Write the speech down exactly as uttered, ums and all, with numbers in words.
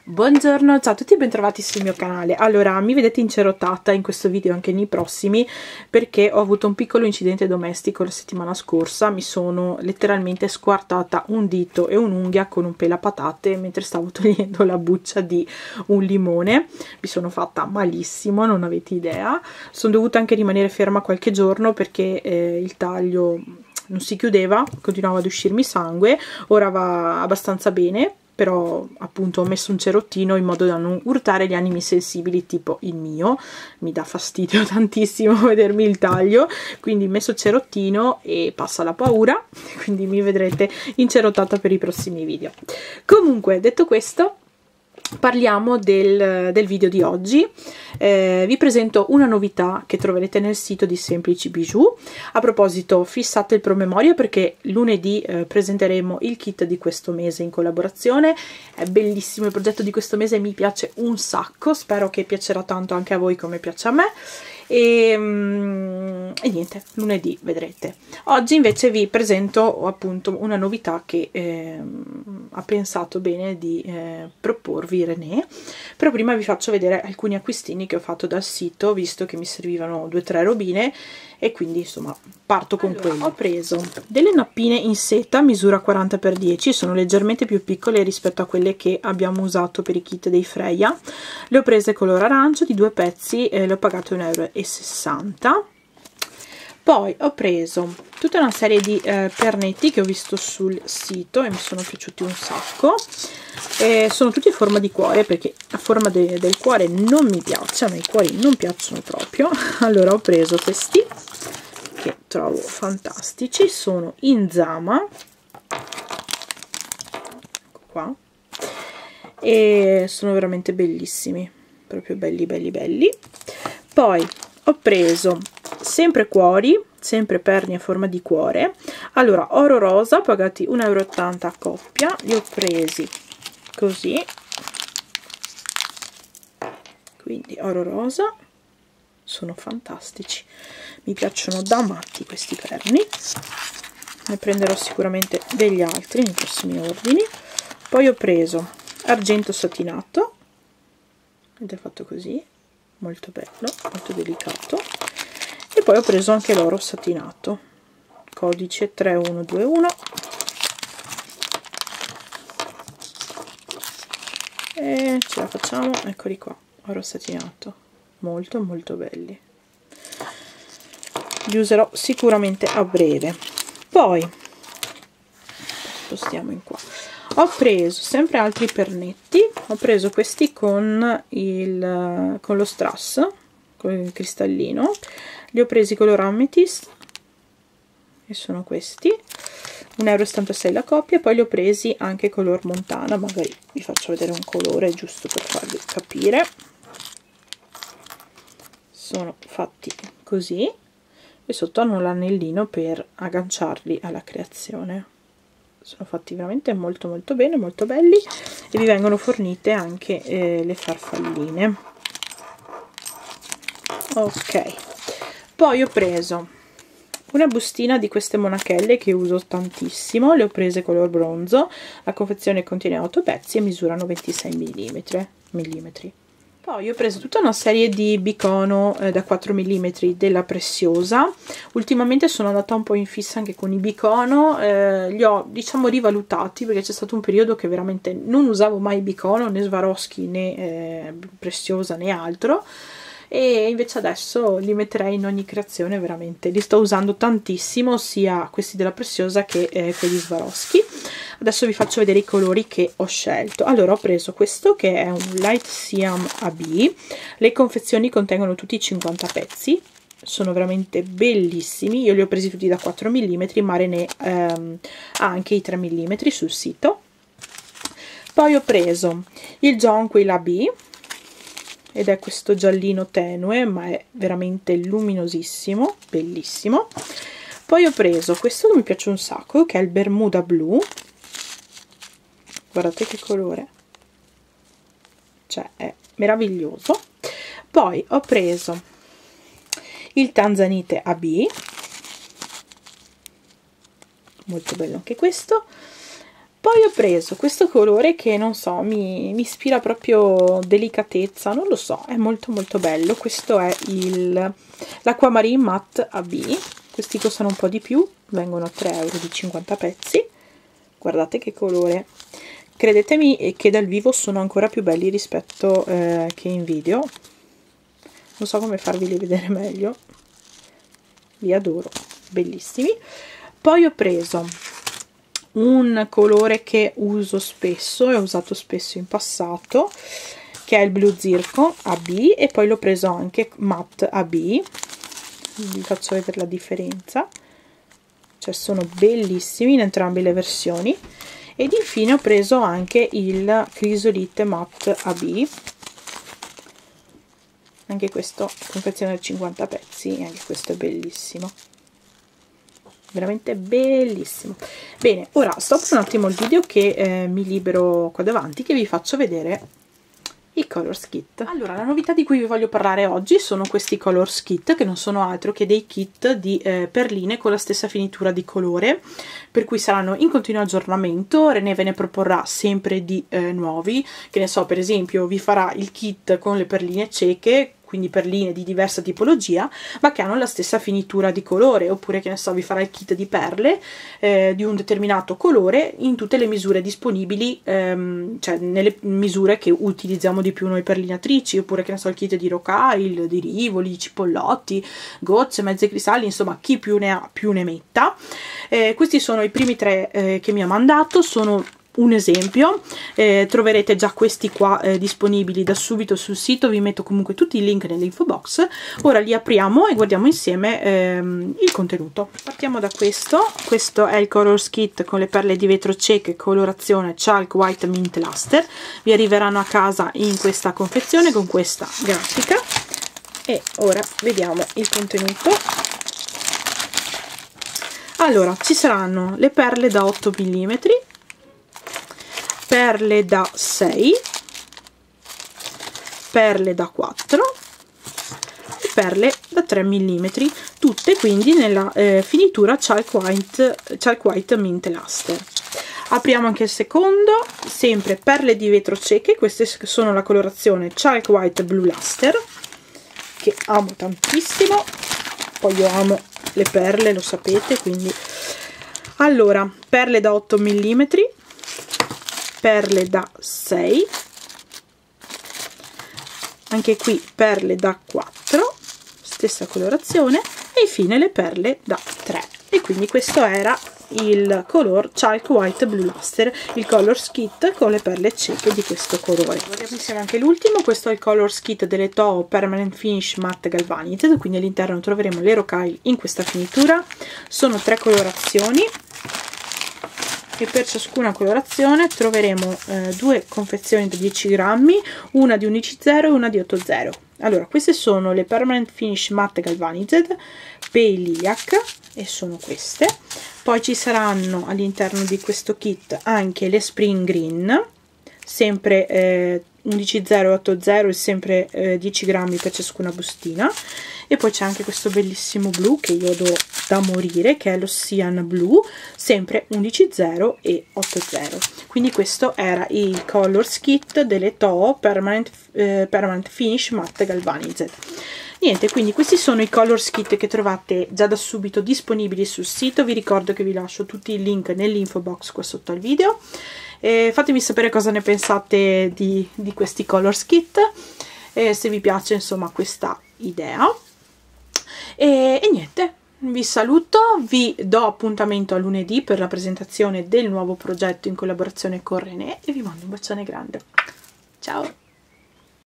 Buongiorno, ciao a tutti e bentrovati sul mio canale. Allora, mi vedete incerottata in questo video anche nei prossimi perché ho avuto un piccolo incidente domestico la settimana scorsa. Mi sono letteralmente squartata un dito e un'unghia con un pelapatate mentre stavo togliendo la buccia di un limone. Mi sono fatta malissimo, non avete idea. Sono dovuta anche rimanere ferma qualche giorno perché eh, il taglio non si chiudeva, continuava ad uscirmi sangue. Ora va abbastanza bene, però appunto ho messo un cerottino in modo da non urtare gli animi sensibili tipo il mio. Mi dà fastidio tantissimo vedermi il taglio, quindi ho messo il cerottino e passa la paura, quindi mi vedrete incerottata per i prossimi video. Comunque, detto questo, parliamo del, del video di oggi. Eh, vi presento una novità che troverete nel sito di Semplici Bijou. A proposito, fissate il promemoria perché lunedì eh, presenteremo il kit di questo mese in collaborazione. È bellissimo il progetto di questo mese, mi piace un sacco, spero che piacerà tanto anche a voi come piace a me. E, um, e niente, lunedì vedrete. Oggi invece vi presento appunto una novità che eh, ha pensato bene di eh, proporvi René. Però prima vi faccio vedere alcuni acquistini che ho fatto dal sito, visto che mi servivano due o tre robine e quindi insomma parto con allora, quello. Ho preso delle nappine in seta misura quaranta per dieci, sono leggermente più piccole rispetto a quelle che abbiamo usato per i kit dei Freya. Le ho prese color arancio di due pezzi e le ho pagate un euro e sessanta. Poi ho preso tutta una serie di eh, pernetti che ho visto sul sito e mi sono piaciuti un sacco. E sono tutti in forma di cuore perché la forma de del cuore non mi piace, a me i cuori non piacciono proprio. Allora ho preso questi che trovo fantastici, sono in zama, ecco qua, e sono veramente bellissimi, proprio belli belli belli. Poi ho preso sempre cuori, sempre perni a forma di cuore. Allora, oro rosa, pagati un euro e ottanta a coppia, li ho presi così, quindi oro rosa, sono fantastici, mi piacciono da matti questi perni, ne prenderò sicuramente degli altri nei prossimi ordini. Poi ho preso argento satinato ed è fatto così, molto bello, molto delicato. E poi ho preso anche l'oro satinato, codice tre uno due uno, e ce la facciamo, eccoli qua, oro satinato, molto molto belli, li userò sicuramente a breve. Poi spostiamo in qua, ho preso sempre altri pernetti, ho preso questi con il con lo strass, con il cristallino, li ho presi color amethyst e sono questi, un euro e settantasei la coppia. Poi li ho presi anche color montana, magari vi faccio vedere un colore giusto per farvi capire. Sono fatti così e sotto hanno l'anellino per agganciarli alla creazione. Sono fatti veramente molto molto bene, molto belli, e vi vengono fornite anche eh, le farfalline. Ok, poi ho preso una bustina di queste monachelle che uso tantissimo, le ho prese color bronzo, la confezione contiene otto pezzi e misurano ventisei millimetri. Poi ho preso tutta una serie di bicono eh, da quattro millimetri della Preziosa. Ultimamente sono andata un po' in fissa anche con i bicono, eh, li ho diciamo rivalutati perché c'è stato un periodo che veramente non usavo mai bicono, né Swarovski né eh, Preziosa né altro, e invece adesso li metterei in ogni creazione, veramente li sto usando tantissimo, sia questi della Preziosa che eh, quelli Swarovski. Adesso vi faccio vedere i colori che ho scelto. Allora ho preso questo che è un Light Siam A B, le confezioni contengono tutti i cinquanta pezzi, sono veramente bellissimi, io li ho presi tutti da quattro millimetri, ma René ehm, ha anche i tre millimetri sul sito. Poi ho preso il Jonquil A B ed è questo giallino tenue, ma è veramente luminosissimo, bellissimo. Poi ho preso questo che mi piace un sacco, che è il Bermuda Blu, guardate che colore, cioè è meraviglioso. Poi ho preso il Tanzanite A B, molto bello anche questo. Poi ho preso questo colore che non so, mi, mi ispira proprio delicatezza, non lo so, è molto molto bello. Questo è il l'Aquamarine Matte A B, questi costano un po' di più, vengono a tre euro di cinquanta pezzi. Guardate che colore, credetemi che dal vivo sono ancora più belli rispetto eh, che in video, non so come farveli vedere meglio, li adoro, bellissimi. Poi ho preso un colore che uso spesso e ho usato spesso in passato, che è il Blue Zircon A B, e poi l'ho preso anche Matte A B, vi faccio vedere la differenza, cioè sono bellissimi in entrambe le versioni. Ed infine ho preso anche il Chrysolite Matte A B, anche questo confezione da cinquanta pezzi, e anche questo è bellissimo, veramente bellissimo. Bene, ora stop un attimo il video che eh, mi libero qua davanti, che vi faccio vedere i Colors Kit. Allora, la novità di cui vi voglio parlare oggi sono questi Colors Kit, che non sono altro che dei kit di eh, perline con la stessa finitura di colore, per cui saranno in continuo aggiornamento. René ve ne proporrà sempre di eh, nuovi, che ne so, per esempio vi farà il kit con le perline cieche, quindi perline di diversa tipologia, ma che hanno la stessa finitura di colore, oppure che ne so, vi farà il kit di perle eh, di un determinato colore in tutte le misure disponibili, ehm, cioè nelle misure che utilizziamo di più noi perlinatrici, oppure che ne so, il kit di rocaille, di rivoli, cipollotti, gocce, mezzi cristalli, insomma chi più ne ha più ne metta. Eh, questi sono i primi tre eh, che mi ha mandato, sono un esempio, eh, troverete già questi qua eh, disponibili da subito sul sito, vi metto comunque tutti i link nell'info box. Ora li apriamo e guardiamo insieme ehm, il contenuto. Partiamo da questo, questo è il Colors Kit con le perle di vetro cieche, colorazione Chalk White Mint Luster, vi arriveranno a casa in questa confezione con questa grafica. E ora vediamo il contenuto. Allora, ci saranno le perle da otto millimetri, perle da sei, perle da quattro e perle da tre millimetri, tutte quindi nella eh, finitura Chalk White, Chalk White Mint Luster. Apriamo anche il secondo, sempre perle di vetro cieche, queste sono la colorazione Chalk White Blue Luster, che amo tantissimo, poi io amo le perle, lo sapete, quindi. Allora, perle da otto millimetri, perle da sei, anche qui perle da quattro, stessa colorazione, e infine le perle da tre. E quindi questo era il color Chalk White Blue Luster, il Colors Kit con le perle cieche di questo colore. Guardiamo insieme anche l'ultimo, questo è il Colors Kit delle Toho Permanent Finish Matte Galvanized, quindi all'interno troveremo le rocaille in questa finitura, sono tre colorazioni, e per ciascuna colorazione troveremo eh, due confezioni da dieci grammi, una di undici zero e una di otto zero. Allora, queste sono le Permanent Finish Matte Galvanized Pale Lilac, e sono queste. Poi ci saranno all'interno di questo kit anche le Spring Green, sempre eh, undici zero e otto zero, e sempre eh, dieci grammi per ciascuna bustina. E poi c'è anche questo bellissimo blu che io adoro da morire, che è lo Cyan Blue, sempre undici zero e otto zero. Quindi questo era il Colors Kit delle Toho Permanent, eh, Permanent Finish Matte Galvanized. Niente, quindi questi sono i Colors Kit che trovate già da subito disponibili sul sito. Vi ricordo che vi lascio tutti i link nell'info box qua sotto al video. E fatemi sapere cosa ne pensate di, di questi Colors Kit, e se vi piace insomma questa idea. E, e niente, vi saluto, vi do appuntamento a lunedì per la presentazione del nuovo progetto in collaborazione con René, e vi mando un bacione grande. Ciao!